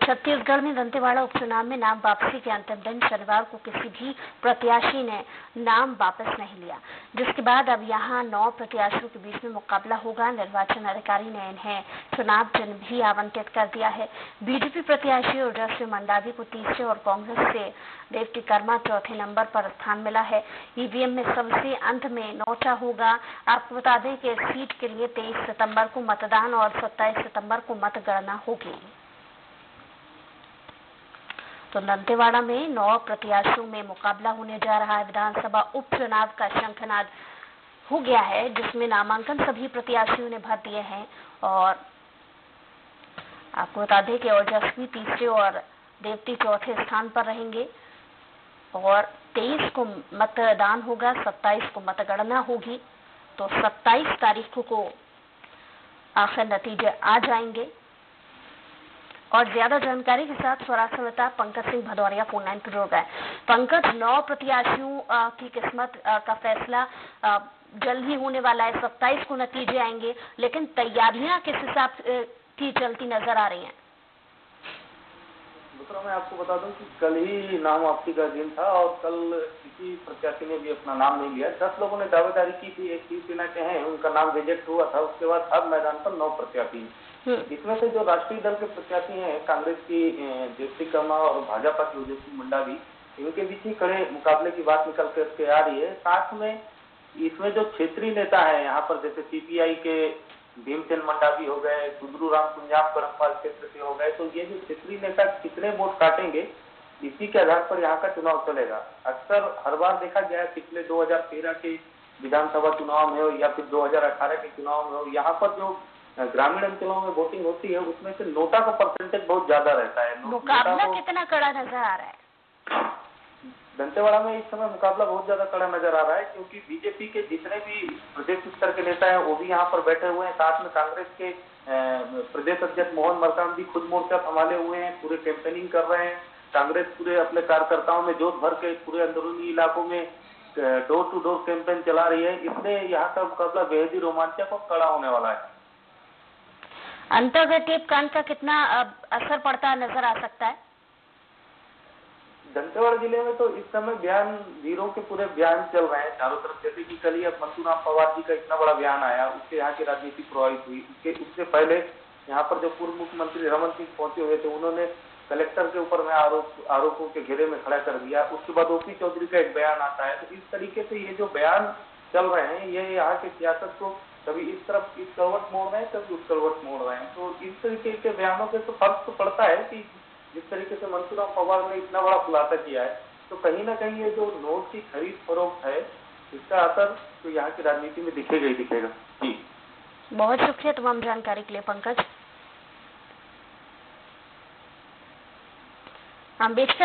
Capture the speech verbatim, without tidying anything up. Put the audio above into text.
छत्तीसगढ़ में दंतेवाड़ा उपचुनाव में नाम वापसी के अंतिम दिन शनिवार को किसी भी प्रत्याशी ने नाम वापस नहीं लिया, जिसके बाद अब यहां नौ प्रत्याशियों के बीच में मुकाबला होगा। निर्वाचन अधिकारी ने इन्हें चुनाव चिन्ह भी आवंटित कर दिया है। बीजेपी प्रत्याशी ओजस्वी मंडावी को तीसरे और कांग्रेस से देवती कर्मा चौथे नंबर पर स्थान मिला है। ईवीएम में सबसे अंत में नोटा होगा। आपको बता दें कि इस सीट के लिए तेईस सितंबर को मतदान और सत्ताईस सितंबर को मतगणना होगी। तो दंतेवाड़ा में नौ प्रत्याशियों में मुकाबला होने जा रहा है। विधानसभा उपचुनाव का शंखनाद हो गया है, जिसमें नामांकन सभी प्रत्याशियों ने भर दिए हैं। और आपको बता दें कि ओजस्वी तीसरे और देवती चौथे स्थान पर रहेंगे और तेईस को मतदान होगा, सत्ताईस को मतगणना होगी। तो सत्ताईस तारीख को आखिर नतीजे आ जाएंगे। और ज्यादा जानकारी के साथ स्वराष्ट्र नेता पंकज सिंह भदौरिया फोन लाइन पर जुड़ गए। पंकज, नौ प्रत्याशियों की किस्मत का फैसला जल्द ही होने वाला है। सत्ताईस को नतीजे आएंगे, लेकिन तैयारियां किस हिसाब की चलती नजर आ रही हैं? दूसरा मैं आपको बता दूं कि कल ही नाम वापसी का दिन था और कल किसी प्रत्याशी ने भी अपना नाम नहीं लिया। दस लोगों ने दावेदारी की थी, एक शिवसेना के हैं, उनका नाम रिजेक्ट हुआ था। उसके बाद अब मैदान पर नौ प्रत्याशी, इसमें से जो राष्ट्रीय दल के प्रत्याशी हैं, कांग्रेस की देवती कर्मा और भाजपा की ओजस्वी मंडावी, इनके बीच ही कड़े मुकाबले की बात निकल करके आ रही है। साथ में इसमें जो क्षेत्रीय नेता है यहाँ पर, जैसे सीपीआई के भीमसेन मंडावी हो गए, सुंदरू राम कुंजाम करमपाल क्षेत्र से हो गए, तो ये जो क्षेत्रीय नेता कितने वोट काटेंगे, इसी के आधार पर यहाँ का चुनाव चलेगा। अक्सर हर बार देखा गया है, पिछले दो हजार तेरह के विधानसभा चुनाव में हो या फिर दो हजार अठारह के चुनाव में हो, यहाँ पर जो ग्रामीण अंचलों में वोटिंग होती है उसमें से नोटा का परसेंटेज बहुत ज्यादा रहता है। मुकाबला कितना कड़ा नजर आ रहा है? दंतेवाड़ा में इस समय मुकाबला बहुत ज्यादा कड़ा नजर आ रहा है, क्योंकि बीजेपी के जितने भी प्रदेश स्तर के नेता हैं वो भी यहाँ पर बैठे हुए हैं। साथ में कांग्रेस के प्रदेश अध्यक्ष मोहन मरकाम भी खुद मोर्चा संभाले हुए हैं, पूरे कैंपेनिंग कर रहे हैं। कांग्रेस पूरे अपने कार्यकर्ताओं में जोत भर के पूरे अंदरूनी इलाकों में डोर टू डोर कैंपेन चला रही है। इसलिए यहाँ का मुकाबला बेहद ही रोमांचक और कड़ा होने वाला है। अंतर्गत टेप कांड का कितना असर पड़ता नजर आ सकता है? दंतेवाड़ा जिले में तो इस समय बयान वीरों के पूरे बयान चल रहे हैं चारों तरफ। जैसे कि कल ही अब मंसूराम पवार जी का इतना बड़ा बयान आया, उससे यहाँ की राजनीति प्रभावित हुई। उसके उससे पहले यहाँ पर जो पूर्व मुख्यमंत्री रमन सिंह पहुंचे हुए थे, उन्होंने कलेक्टर के ऊपर में आरोप आरोपों के घेरे में खड़ा कर दिया। उसके बाद ओपी चौधरी का एक बयान आता है। तो इस तरीके से ये जो बयान चल रहे हैं, ये यहाँ की सियासत को कभी इस तरफ इस करवट मोड़ रहे हैं, कभी उस करवट मोड़ रहे हैं। तो इस तरीके के बयानों से तो फर्क तो पड़ता है कि जिस तरीके से मंसूराम पवार ने इतना बड़ा खुलासा किया है, तो कहीं ना कहीं ये जो नोट की खरीद फरोख्त है, इसका असर तो यहाँ की राजनीति में दिखेगा ही दिखेगा। जी, बहुत शुक्रिया तमाम जानकारी के लिए पंकज। अम्बेडकर